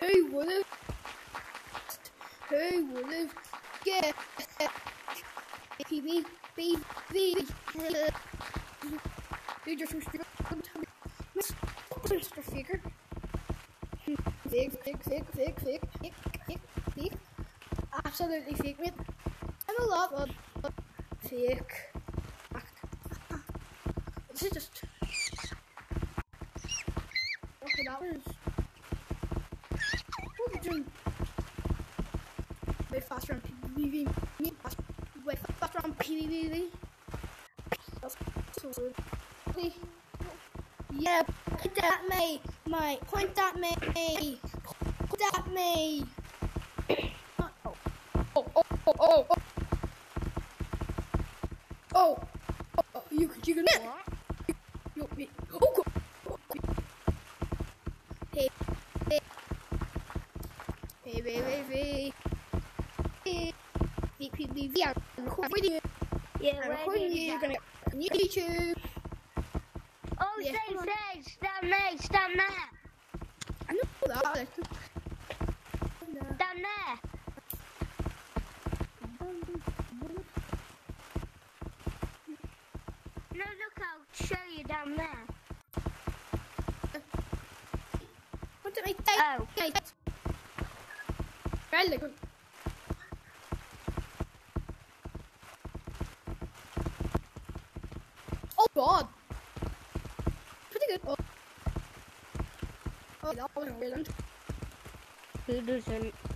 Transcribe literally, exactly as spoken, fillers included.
Who would have? Who would have guessed? P B B V. You just Mister Figure. Fig, fig, fig, fig, fig, fig, fig, fig. Absolutely fake, mate. And a lot of fake. This is just. Okay, that was. What are you doing? Way faster on P B V. Way faster on P B V. That's so good. Yeah, point at me, mate. Point at me. Point at me. Oh, oh, oh, oh, oh, oh. Oh, oh, you can, you can. You, you, oh, go. Hey, hey, hey, hey, hey, hey. Hey, P B V, I'm recording you. Yeah, I'm recording you. You're gonna on YouTube. Oh, Yeah. say, say, stand there, stand there. I know that. Stand there. No, look, I'll show you down there. What did I say? Oh. Okay. Really good. Oh God. Pretty good. Oh, oh that was brilliant. Who doesn't?